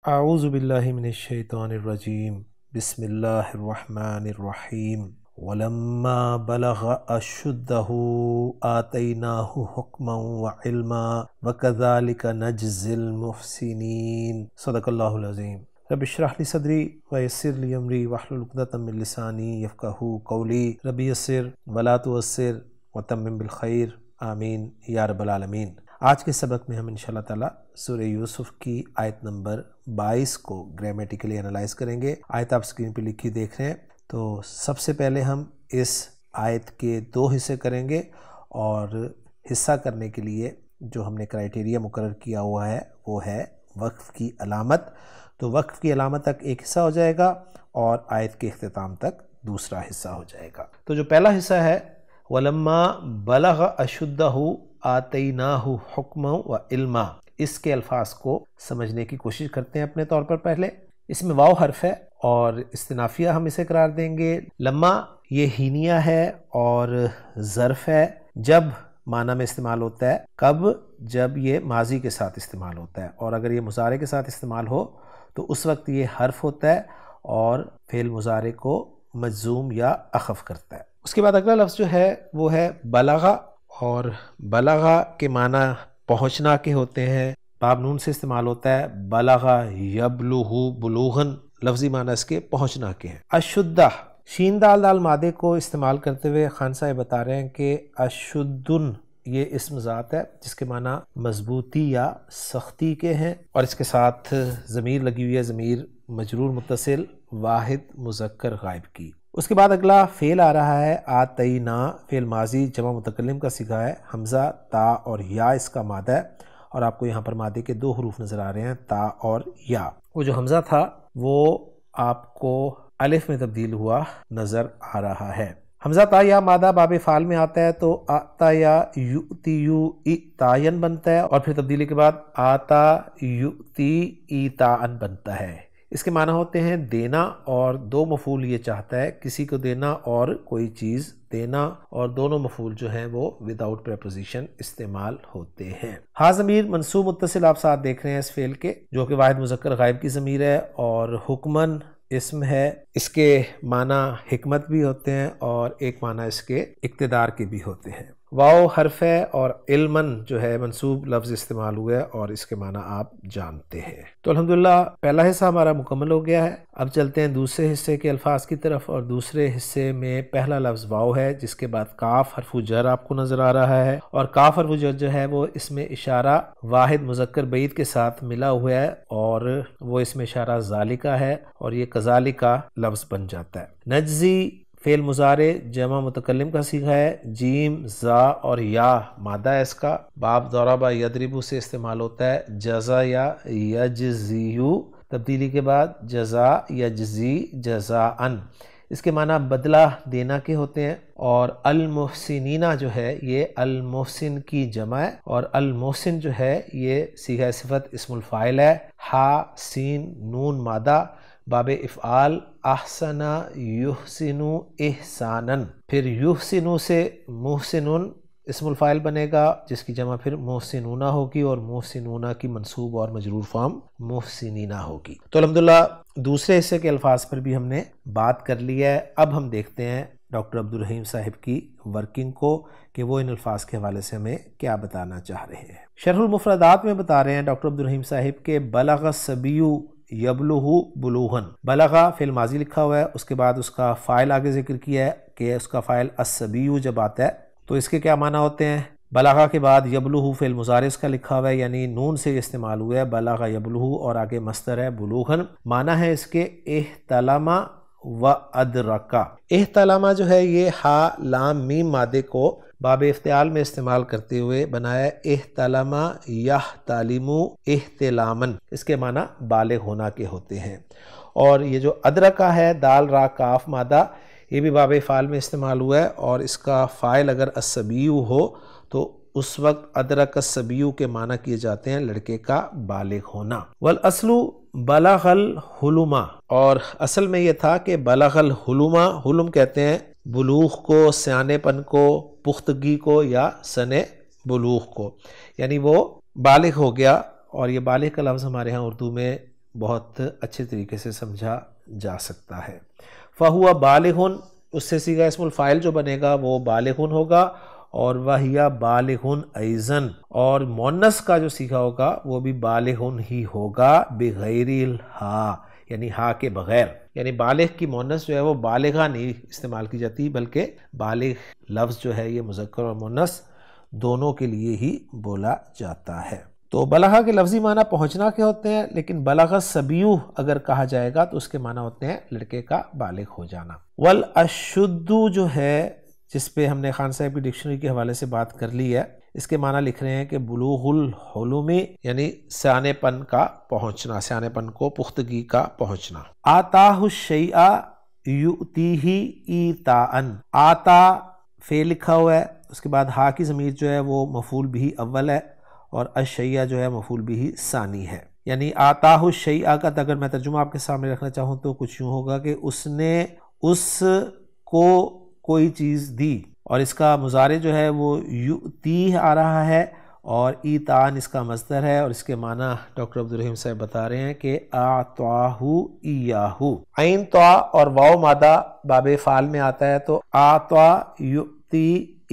اعوذ باللہ من الشیطان الرجیم بسم اللہ الرحمن الرحیم ولما بلغ اشدہ آتیناہ حکما وعلما وکذالک نجزی المحسنین صدق اللہ العظیم۔ رب اشرح لی صدری ویسر لی امری واحلل عقدۃ من لسانی یفقہوا قولی رب یسر ولا تعسر وتمم بالخیر آمین یا رب العالمین۔ آج کے سبق میں ہم انشاءاللہ تعالی سورہ یوسف کی آیت نمبر 22 کو گرامیٹیکلی انالائز کریں گے۔ آیت آپ اسکرین پہ لکھی دیکھ رہے ہیں۔ تو سب سے پہلے ہم اس آیت کے 2 حصے کریں گے، اور حصہ کرنے کے لیے جو ہم نے کرائیٹیریا مقرر کیا ہوا ہے وہ ہے وقف کی علامت۔ تو وقف کی علامت تک ایک حصہ ہو جائے گا اور آیت کے اختتام تک دوسرا حصہ ہو جائے گا۔ تو جو پہلا حصہ ہے وَلَمَّا بَلَغَ أَشُدَّهُ آتَيْنَاهُ حُكْمًا وَعِلْمًا، اس کے الفاظ کو سمجھنے کی کوشش کرتے ہیں اپنے طور پر۔ پہلے اس میں واو حرف ہے اور استنافیہ ہم اسے قرار دیں گے۔ لما یہ ہینیہ ہے اور ظرف ہے، جب معنی میں استعمال ہوتا ہے، کب؟ جب یہ ماضی کے ساتھ استعمال ہوتا ہے، اور اگر یہ مضارع کے ساتھ استعمال ہو تو اس وقت یہ حرف ہوتا ہے اور فعل مضارع کو مجزوم یا اخف کرتا ہے۔ اس کے بعد اگلا لفظ جو ہے وہ ہے بلغا، اور بلغا کے معنی پہنچنا کے ہوتے ہیں، باب نون سے استعمال ہوتا ہے۔ بلغا یبلغ بلوغن، لفظی معنی اس کے پہنچنا کے ہیں۔ اشدہ، شین دال دال مادے کو استعمال کرتے ہوئے خان صاحب بتا رہے ہیں کہ اشدن یہ اسم ذات ہے جس کے معنی مضبوطی یا سختی کے ہیں، اور اس کے ساتھ ضمیر لگی ہوئی ہے، ضمیر مجرور متصل واحد مذکر غائب کی۔ اس کے بعد اگلا فعل آ رہا ہے آتینا، فعل ماضی جمع متکلم کا صیغہ ہے، حمزہ تا اور یا اس کا مادہ ہے، اور آپ کو یہاں پر مادے کے 2 حروف نظر آ رہے ہیں، تا اور یا۔ وہ جو حمزہ تھا وہ آپ کو الف میں تبدیل ہوا نظر آ رہا ہے۔ حمزہ تا یا مادہ باب فعل میں آتا ہے تو آتا یا یؤتی یو ایتاین بنتا ہے، اور پھر تبدیلی کے بعد آتا یؤتی ایتاءن بنتا ہے۔ اس کے معنی ہوتے ہیں دینا، اور 2 مفعول یہ چاہتا ہے، کسی کو دینا اور کوئی چیز دینا، اور دونوں مفعول جو ہیں وہ وداؤٹ پریپوزیشن استعمال ہوتے ہیں۔ ہاں ضمیر منصوب متصل آپ ساتھ دیکھ رہے ہیں اس فعل کے، جو کہ واحد مذکر غائب کی ضمیر ہے، اور حکمن اسم ہے، اس کے معنی حکمت بھی ہوتے ہیں اور ایک معنی اس کے اقتدار کے بھی ہوتے ہیں۔ واو حرف ہے اور علمن جو ہے منصوب لفظ استعمال ہوا ہے، اور اس کے معنی آپ جانتے ہیں۔ تو الحمدللہ پہلا حصہ ہمارا مکمل ہو گیا ہے۔ اب چلتے ہیں دوسرے حصے کے الفاظ کی طرف، اور دوسرے حصے میں پہلا لفظ واو ہے، جس کے بعد کاف حرف جر آپ کو نظر آ رہا ہے، اور کاف حرف جر جو ہے وہ اس میں اشارہ واحد مذکر بعید کے ساتھ ملا ہوا ہے، اور وہ اس میں اشارہ ذالکہ ہے، اور یہ کذالکہ لفظ بن جاتا ہے۔ نجزی فعل مضارع جمع متکلم کا صیغہ ہے، جیم زا اور یا مادہ ہے اس کا، باب ضرب یضرب سے استعمال ہوتا ہے، جزا یا یجزیو تبدیلی کے بعد جزا یجزی جزاءن، اس کے معنی بدلہ دینا کے ہوتے ہیں۔ اور المحسنین جو ہے یہ المحسن کی جمع ہے، اور المحسن جو ہے یہ صیغہ صفت اسم الفاعل ہے، ہا سین نون مادہ باب افعال احسن یحسن احسانا، پھر یحسن سے محسنون اسم الفاعل بنے گا، جس کی جمع پھر محسنون ہوگی، اور محسنون کی منصوب اور مجرور فارم محسنین ہوگی۔ تو الحمدللہ دوسرے حصے کے الفاظ پر بھی ہم نے بات کر لی ہے۔ اب ہم دیکھتے ہیں ڈاکٹر عبدالرحیم صاحب کی ورکنگ کو، کہ وہ ان الفاظ کے حوالے سے ہمیں کیا بتانا چاہ رہے ہیں۔ شرح المفردات میں بتا رہے ہیں ڈاکٹر عبدالرحیم صاحب کے بلغ الصبی یبلغ بلوغن، بلغا فعل ماضی لکھا ہوا ہے، اس کے بعد اس کا فاعل آگے ذکر کیا ہے کہ اس کا فاعل الصبی جب آتا ہے تو اس کے کیا معنی ہوتے ہیں۔ بلغا کے بعد یبلغ فعل مضارع اس کا لکھا ہوا ہے، یعنی نون سے استعمال ہوا ہے، بلغ یبلغ، اور آگے مصدر ہے بلوغن، معنی ہے اس کے احتلم و ادرکا۔ احتلم جو ہے یہ ہا لام میم مادے کو باب افتعال میں استعمال کرتے ہوئے بنایا احتلم یحتلم احتلامن، اس کے معنی بالغ ہونا کے ہوتے ہیں۔ اور یہ جو ادرکا ہے دال را کاف مادہ، یہ بھی باب افعال میں استعمال ہوا ہے، اور اس کا فاعل اگر الصبیو ہو تو اس وقت ادرک الصبیو کے معنی کیے جاتے ہیں لڑکے کا بالغ ہونا۔ والاصل بلغ الحلم، اور اصل میں یہ تھا کہ بلغ الحلم، حلم کہتے ہیں بلوغ کو، سیانے پن کو، پختگی کو، یا سن بلوغ کو، یعنی وہ بالغ ہو گیا۔ اور یہ بالغ کا لفظ ہمارے ہاں اردو میں بہت اچھے طریقے سے سمجھا جا سکتا ہے۔ فہو بالغن، اس سے صیغہ اسم الفاعل جو بنے گا وہ بالغن ہوگا، اور وہیا بالغن ایضاً، اور مؤنث کا جو صیغہ ہوگا وہ بھی بالغن ہی ہوگا، بغیر الہا، یعنی ہا کے بغیر۔ یعنی بالغ کی مؤنث جو ہے وہ بالغہ نہیں استعمال کی جاتی، بلکہ بالغ لفظ جو ہے یہ مذکر اور مؤنث دونوں کے لیے ہی بولا جاتا ہے۔ تو بلغہ کے لفظی معنی پہنچنا کے ہوتے ہیں، لیکن بلغ الصبیُّ اگر کہا جائے گا تو اس کے معنی ہوتے ہیں لڑکے کا بالغ ہو جانا۔ والاشد جو ہے، جس پہ ہم نے خان صاحب کی ڈکشنری کے حوالے سے بات کر لی ہے، اس کے معنی لکھ رہے ہیں کہ بلوغ الحلم، یعنی سیانے پن کا پہنچنا، سیانے پن کو پختگی کا پہنچنا۔ آتاہ الشیء یؤتیہ ایتاء، آتا فعل لکھا ہوا ہے، اس کے بعد ہا کی ضمیر جو ہے وہ مفعول بہ اول ہے، اور الشیء جو ہے مفعول بہ ثانی ہے۔ یعنی آتاہ الشیء کا اگر میں ترجمہ آپ کے سامنے رکھنا چاہوں تو کچھ یوں ہوگا کہ اس نے اس کو کوئی چیز دی، اور اس کا مضارع جو ہے وہ یؤتیہ آ رہا ہے، اور ایتان اس کا مصدر ہے، اور اس کے معنی ڈاکٹر عبدالرحیم صاحب بتا رہے ہیں کہ اعطاہ ایاہ۔ عین طا اور واو مادہ باب فعل میں آتا ہے، تو اعطا یؤتی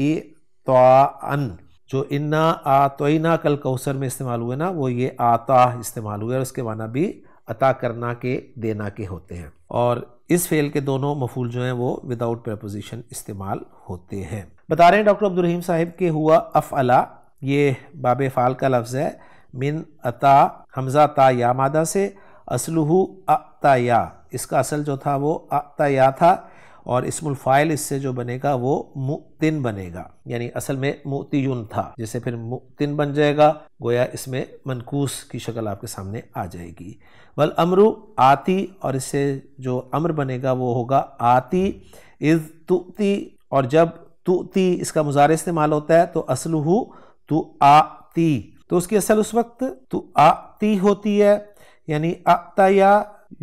اعطاء، جو انا اعطینا کل کوثر میں استعمال ہوئے نا، وہ یہ آتا استعمال ہوئے، اور اس کے معنی بھی عطا کرنا کے، دینا کے ہوتے ہیں، اور اس فعل کے دونوں مفعول جو ہیں وہ وداؤٹ پریپوزیشن استعمال ہوتے ہیں۔ بتا رہے ہیں ڈاکٹر عبدالرحیم صاحب کہ ہوا افعلا، یہ باب فعل کا لفظ ہے، من عطا حمزہ تا یا مادہ سے، اصلہ اعطیا، اس کا اصل جو تھا وہ اعطیا تھا، اور اسم الفاعل اس سے جو بنے گا وہ مؤتن بنے گا، یعنی اصل میں مؤتیون تھا، جسے پھر مؤتن بن جائے گا، گویا اس میں منقوص کی شکل آپ کے سامنے آ جائے گی۔ والامر آتی، اور اس سے جو امر بنے گا وہ ہوگا آتی، اذ تؤتی، اور جب تؤتی اس کا مضارع استعمال ہوتا ہے تو اصلہ تؤتی، تو اس کی اصل اس وقت تؤتی ہوتی ہے، یعنی اعطیا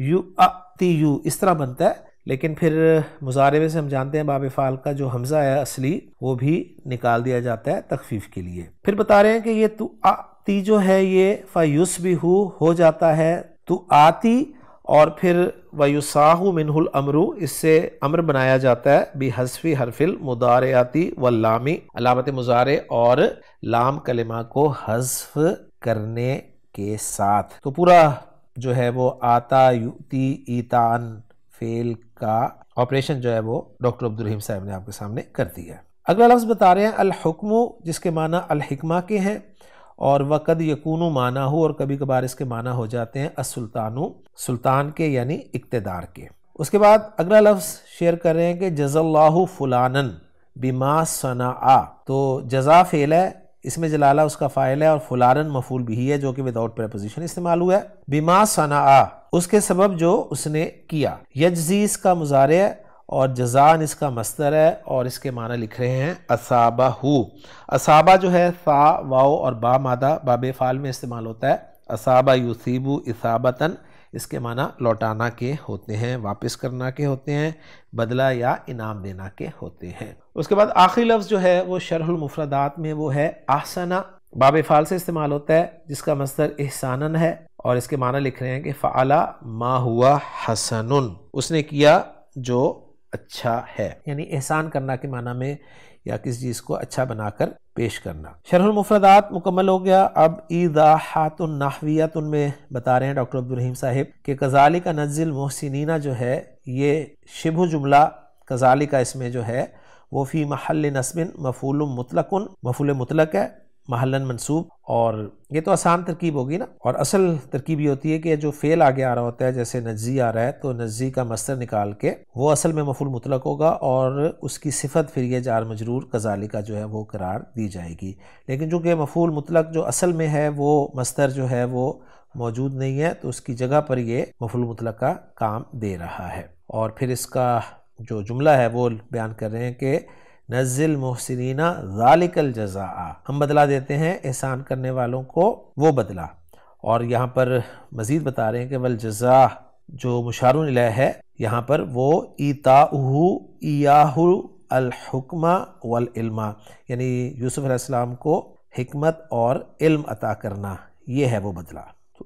یؤتیو اس طرح بنتا ہے، لیکن پھر مضارع میں سے ہم جانتے ہیں باب فعل کا جو حمزہ ہے اصلی وہ بھی نکال دیا جاتا ہے تخفیف کے لیے۔ پھر بتا رہے ہیں کہ یہ تؤتی جو ہے یہ فیصبح ہو جاتا ہے تؤتی، اور پھر ویصاح منہ الامر، اس سے امر بنایا جاتا ہے بحذف حرف المضارعات واللام، علامت مضارع اور لام کلمہ کو حذف کرنے کے ساتھ۔ تو پورا جو ہے وہ آتا یؤتی ایتان فعل کا آپریشن جو ہے وہ ڈاکٹر عبدالرحیم صاحب نے آپ کے سامنے کر دیا ہے۔ اگلا لفظ بتا رہے ہیں الحکم، جس کے معنی الحکمہ کے ہیں، اور وقد یکون معنی ہو، اور کبھی کبھار اس کے معنی ہو جاتے ہیں السلطان، سلطان کے یعنی اقتدار کے۔ اس کے بعد اگلا لفظ شیئر کر رہے ہیں کہ جزا اللہ فلانا بما صنع، تو جزا فعل ہے، اس میں جلالہ اس کا فاعل ہے، اور فلانا مفعول بھی ہے جو کہ وداؤٹ پریپوزیشن استعمال ہوا ہے، بما صنع اس کے سبب جو اس نے کیا، یجزی اس کا مضارع ہے، اور جزان اس کا مصدر ہے، اور اس کے معنی لکھ رہے ہیں اصابہ۔ اصابہ جو ہے فا واو اور با مادہ باب فعل میں استعمال ہوتا ہے، اصابہ یصیب اصابتاً، اس کے معنی لوٹانا کے ہوتے ہیں، واپس کرنا کے ہوتے ہیں، بدلہ یا انعام دینا کے ہوتے ہیں۔ اس کے بعد آخری لفظ جو ہے وہ شرح المفردات میں وہ ہے احسنہ، باب فعل سے استعمال ہوتا ہے، جس کا مصدر احسانن ہے، اور اس کے معنی لکھ رہے ہیں کہ فعل ما ہوا حسن، اس نے کیا جو اچھا ہے، یعنی احسان کرنا کے معنی میں، یا کسی چیز کو اچھا بنا کر پیش کرنا۔ شرح المفردات مکمل ہو گیا۔ اب ایضاحات نحویت میں بتا رہے ہیں ڈاکٹر عبدالرحیم صاحب کہ کذالک نجزی المحسنین جو ہے یہ شبہ جملہ کذالک اس میں جو ہے وہ فی محل نصب مفعول مطلق، مفعول مطلق ہے، محلاً منصوب، اور یہ تو آسان ترکیب ہوگی نا، اور اصل ترکیب یہ ہوتی ہے کہ جو فعل آگے آ رہا ہوتا ہے، جیسے نجزی آ رہا ہے تو نجزی کا مصدر نکال کے وہ اصل میں مفعول مطلق ہوگا، اور اس کی صفت پھر یہ جار مجرور کذالک جو ہے وہ قرار دی جائے گی، لیکن چونکہ مفعول مطلق جو اصل میں ہے وہ مصدر جو ہے وہ موجود نہیں ہے، تو اس کی جگہ پر یہ مفعول مطلق کا کام دے رہا ہے، اور پھر اس کا جو جملہ ہے وہ بیان کر رہے ہیں کہ نزل محسنین ذالک الجزاء، ہم بدلہ دیتے ہیں احسان کرنے والوں کو وہ بدلہ، اور یہاں پر مزید بتا رہے ہیں کہ والجزاء جو مشار الیہ ہے یہاں پر وہ ایتاؤہ ایاہ الحکم والعلم، یعنی یوسف علیہ السلام کو حکمت اور علم عطا کرنا، یہ ہے وہ بدلہ۔ تو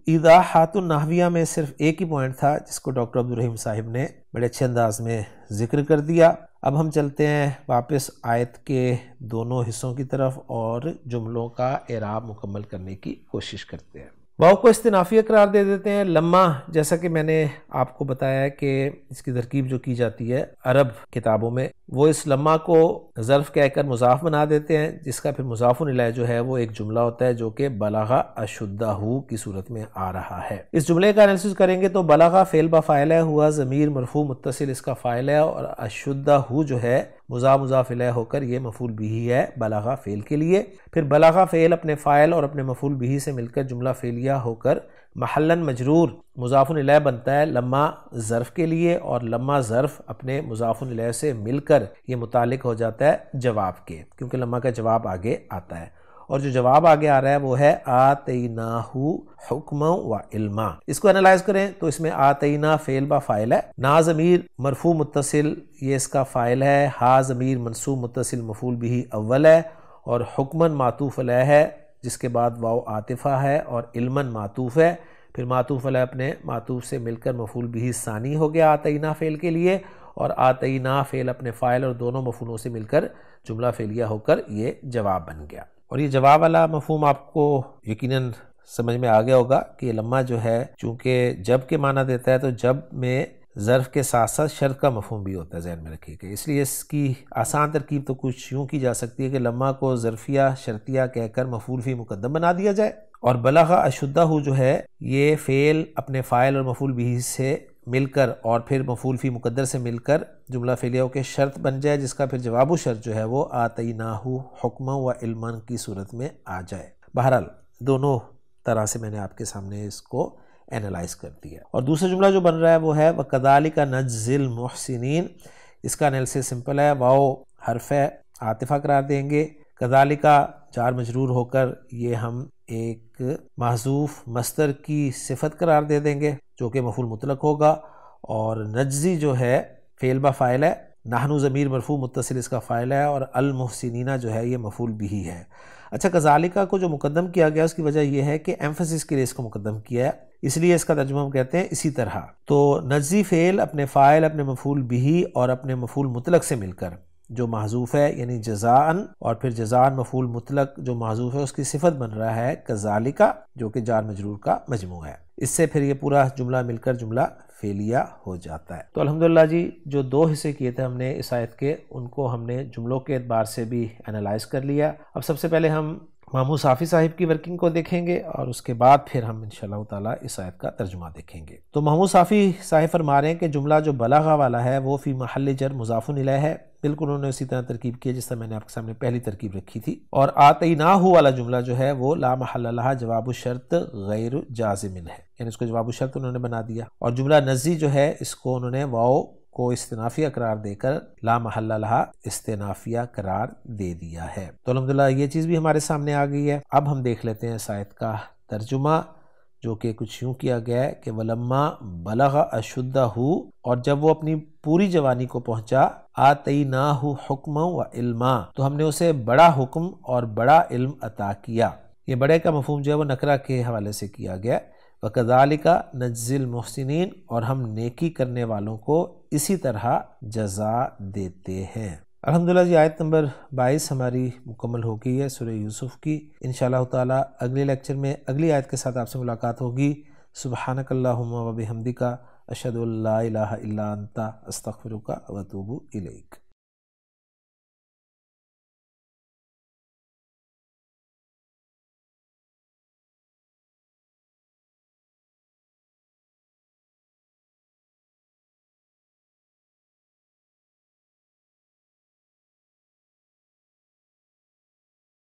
ایضاحات النحویہ میں صرف ایک ہی پوائنٹ تھا جس کو ڈاکٹر عبدالرحیم صاحب نے بڑے اچھے انداز میں ذکر کر دیا۔ اب ہم چلتے ہیں واپس آیت کے دونوں حصوں کی طرف اور جملوں کا اعراب مکمل کرنے کی کوشش کرتے ہیں۔ واؤ کو استنافیہ قرار دے دیتے ہیں۔ لما، جیسا کہ میں نے آپ کو بتایا ہے کہ اس کی ترکیب جو کی جاتی ہے عرب کتابوں میں، وہ اس لما کو ظرف کہہ کر مضاف بنا دیتے ہیں، جس کا پھر مضاف الیہ جو ہے وہ ایک جملہ ہوتا ہے جو کہ بلغ اشدہ کی صورت میں آ رہا ہے۔ اس جملے کا انالیسس کریں گے تو بلغ فعل با فاعل ہے، ہوا ضمیر مرفوع متصل اس کا فاعل ہے، اور اشدہ جو ہے مضاف الیہ ہو کر یہ مفعول بہ ہے بلغ فعل کے لیے۔ پھر بلغ فعل اپنے فاعل اور اپنے مفعول بہ سے مل کر جملہ فعلیہ ہو کر محلاً مجرور مضاف الیہ بنتا ہے لما ظرف کے لیے، اور لما ظرف اپنے مضاف الیہ سے مل کر یہ متعلق ہو جاتا ہے جواب کے، کیونکہ لما کا جواب آگے آتا ہے، اور جو جواب آگے آ رہا ہے وہ ہے آتیناہ حکما و علما۔ اس کو انالائز کریں تو اس میں آتینا فعل با فاعل ہے، نا ضمیر مرفوع متصل یہ اس کا فاعل ہے، ہا ضمیر منصوب متصل مفعول بہ اول ہے، اور حکمن معطوف علیہ ہے جس کے بعد واو عاطفہ ہے، اور علمن معطوف ہے، پھر معطوف علیہ اپنے معطوف سے مل کر مفعول بہ ثانی ہو گیا آتینا فعل کے لیے، اور آتینا فعل اپنے فاعل اور دونوں مفعولوں سے مل کر جملہ فعلیہ ہو کر یہ جواب بن گیا۔ اور یہ جواب والا مفہوم آپ کو یقیناً سمجھ میں آ گیا ہوگا کہ لما جو ہے چونکہ جب کے معنی دیتا ہے تو جب میں ظرف کے ساتھ ساتھ شرط کا مفہوم بھی ہوتا ہے، ذہن میں رکھیے کہ اس لیے اس کی آسان ترکیب تو کچھ یوں کی جا سکتی ہے کہ لما کو ظرفیہ شرطیہ کہہ کر مفعول فی مقدم بنا دیا جائے، اور بلغ اشدہ جو ہے یہ فعل اپنے فاعل اور مفعول بہ سے مل کر اور پھر مفعول فی مقدر سے مل کر جملہ فعلیہ کے شرط بن جائے، جس کا پھر جواب و شرط جو ہے وہ آتیناہ حکما و علما کی صورت میں آ جائے۔ بہرحال دونوں طرح سے میں نے آپ کے سامنے اس کو اینالائز کر دیا۔ اور دوسرا جملہ جو بن رہا ہے وہ ہے وَكَذَلِكَ نَجْزِي الْمُحْسِنِينَ۔ اس کا انالیسس سمپل ہے، واو حرف عاطفہ قرار دیں گے، کذالکا جار مجرور ہو کر یہ ہم ایک محذوف مصدر کی صفت قرار دے دیں گے جو کہ مفعول مطلق ہوگا، اور نجزی جو ہے فعل با فاعل ہے، نحن ضمیر مرفوع متصل اس کا فاعل ہے، اور المحسنین جو ہے یہ مفعول بہ ہے۔ اچھا، کذالکا کو جو مقدم کیا گیا اس کی وجہ یہ ہے کہ ایمفسس کے لیے اس کو مقدم کیا ہے، اس لیے اس کا ترجمہ ہم کہتے ہیں اسی طرح۔ تو نجزی فعل اپنے فاعل اپنے مفعول بہ اور اپنے مفعول مطلق سے مل کر جو محذوف ہے یعنی جزاءً، اور پھر جزاءً مفعول مطلق جو محذوف ہے اس کی صفت بن رہا ہے کذالکا جو کہ جار مجرور کا مجموعہ ہے، اس سے پھر یہ پورا جملہ مل کر جملہ فعلیہ ہو جاتا ہے۔ تو الحمدللہ جی جو دو حصے کیے تھے ہم نے اس آیت کے، ان کو ہم نے جملوں کے اعتبار سے بھی انالائز کر لیا۔ اب سب سے پہلے ہم محمود صافی صاحب کی ورکنگ کو دیکھیں گے، اور اس کے بعد پھر ہم انشاءاللہ تعالیٰ اس آیت کا ترجمہ دیکھیں گے۔ تو محمود صافی صاحب فرما رہے ہیں کہ جملہ جو بلغہ والا ہے وہ فی محل جر مضاف الیہ ہے، بالکل انہوں نے اسی طرح ترکیب کی ہے جس طرح میں نے آپ کے سامنے پہلی ترکیب رکھی تھی، اور آتیناہ والا جملہ جو ہے وہ لا محل لہا جواب الشرط غیر جازم ہے، یعنی اس کو جواب الشرط انہوں نے بنا دیا، اور جملہ نزی جو ہے اس کو انہوں نے واو کو استنافیہ قرار دے کر لا محل لہا استنافیہ قرار دے دیا ہے۔ تو الحمدللہ یہ چیز بھی ہمارے سامنے آ گئی ہے۔ اب ہم دیکھ لیتے ہیں اس آیت کا ترجمہ، جو کہ کچھ یوں کیا گیا ہے کہ وَلَمَّا بَلَغَ أَشُدَّهُ، اور جب وہ اپنی پوری جوانی کو پہنچا، آتَيْنَاهُ حُكْمًا وَعِلْمًا، تو ہم نے اسے بڑا حکم اور بڑا علم عطا کیا۔ یہ بڑے کا مفہوم جو ہے وہ نکرہ کے حوالے سے کیا گیا، وَكَذَلِكَ نَجْزِي الْمُحْسِنِينَ، اور ہم نیکی کرنے والوں کو اسی طرح جزا دیتے ہیں۔ الحمدللہ جی آیت نمبر 22 ہماری مکمل ہو گئی ہے سورہ یوسف کی۔ انشاءاللہ تعالی اگلے لیکچر میں اگلی آیت کے ساتھ آپ سے ملاقات ہوگی۔ سبحانک اللہم و بحمدک، اشہد ان لا الہ الا انت، استغفرک و اتوب الیک۔